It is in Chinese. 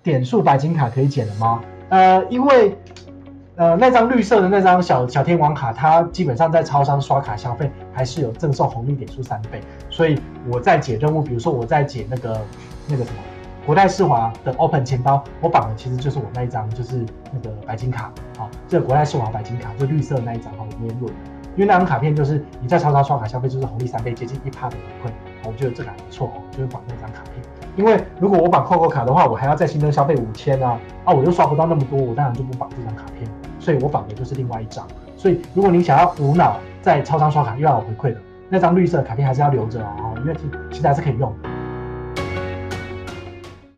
点数白金卡可以减了吗？因为那张绿色的那张小天王卡，它基本上在超商刷卡消费还是有赠送红利点数3倍，所以我在解任务，比如说我在解那个什么国泰世华的 Open 钱包，我绑的其实就是我那一张，就是那个白金卡，好，这个国泰世华白金卡就绿色的那一张，好，我念论，因为那张卡片就是你在超商刷卡消费就是红利3倍，接近1%的回馈，我觉得这个还不错哦，就是绑那张卡片。因为如果我绑扣扣卡的话，我还要再新增消费5000啊，我又刷不到那么多，我当然就不绑这张卡片，所以我绑的就是另外一张。所以如果你想要无脑在超商刷卡又要有回馈的，那张绿色的卡片还是要留着哦，因为其实还是可以用的。